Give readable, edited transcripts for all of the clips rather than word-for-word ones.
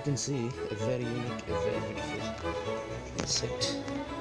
can see, a very unique, a very beautiful insect.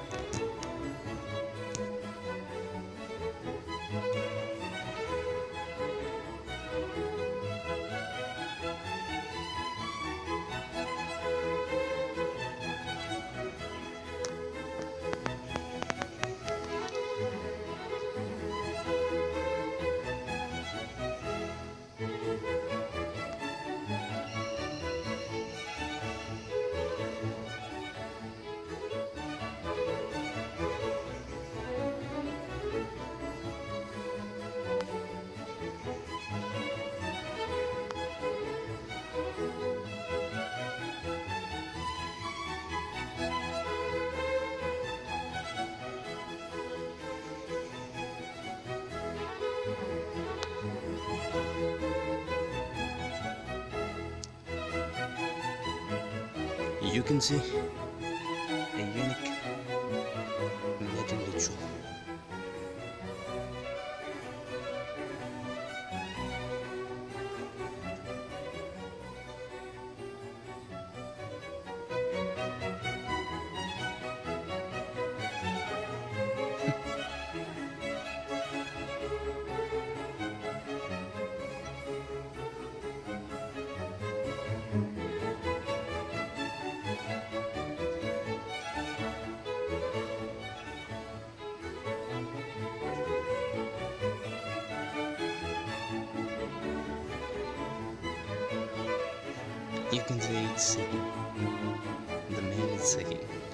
You can see a unique mating ritual. You can see it's singing. The male is singing.